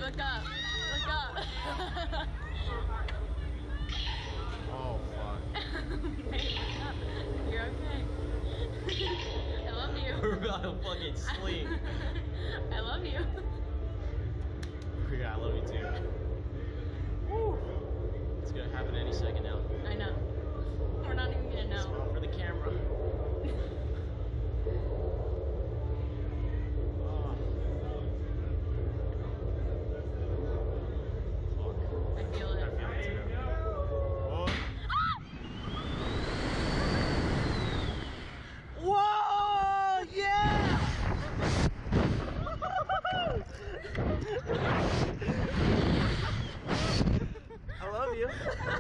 look up. Look up. Oh, fuck. Hey, look up. You're okay. I love you. We're about to fucking sleep. I love you. Yeah, I love you too. Woo. It's gonna happen any second now. I know. We're not even gonna know. Smile for the camera. I feel it. Whoa! Yeah! I love you.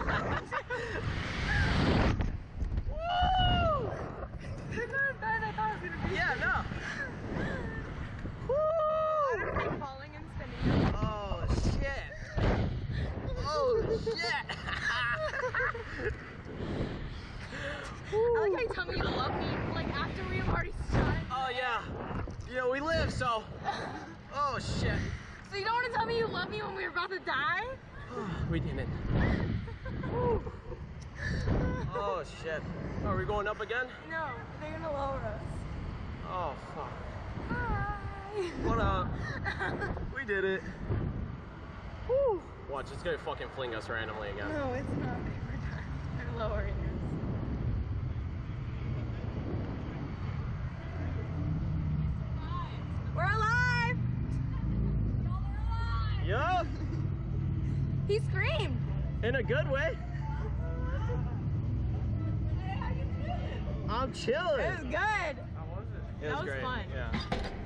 Woo! It's not as bad as I thought it was gonna be. Yeah, no. Woo! I'm keep falling and spinning. Oh shit! Oh shit! I like how you tell me you love me, like after we have already started. Oh yeah. Yeah, we live, so. Oh shit. So you don't want to tell me you love me when we're about to die? We didn't. Oh shit. Are we going up again? No, they're gonna lower us. Oh fuck. Hi. What up? We did it. Woo. Watch, it's gonna fucking fling us randomly again. No, it's not. We're done. They're lowering us. We're alive! Y'all are alive! Yup. He screamed! In a good way. I'm chilling. It was good! How was it? It was That was great. fun. Yeah.